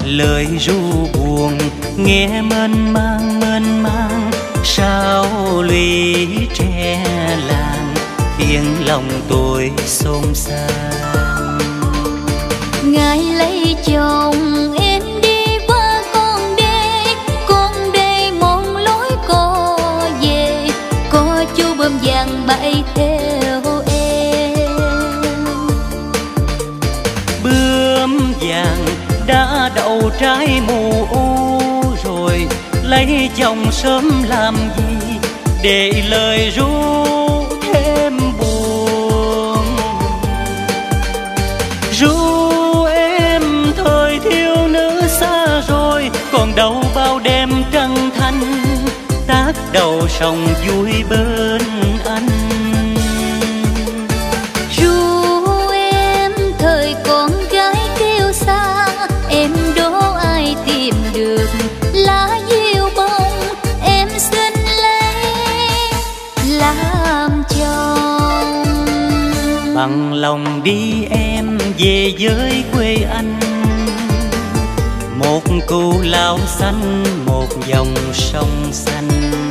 lời ru buồn nghe mênh mang sao lũy tre làng khiến lòng tôi xôn xao. Ngài lấy chồng em đi qua con đê một lối co về, có chú bơm vàng bay theo em. Bướm vàng đã đậu trái mù u rồi, lấy chồng sớm làm gì để lời ru thêm buồn. Ru em thời thiếu nữ xa rồi, còn đâu bao đêm trăng thanh tác đầu sông vui bên anh. Ru em thời con gái kêu xa, em đố ai tìm được lá diêu bông, em xin lấy làm chồng. Bằng lòng đi em về với quê anh, một cù lao xanh một dòng sông xanh.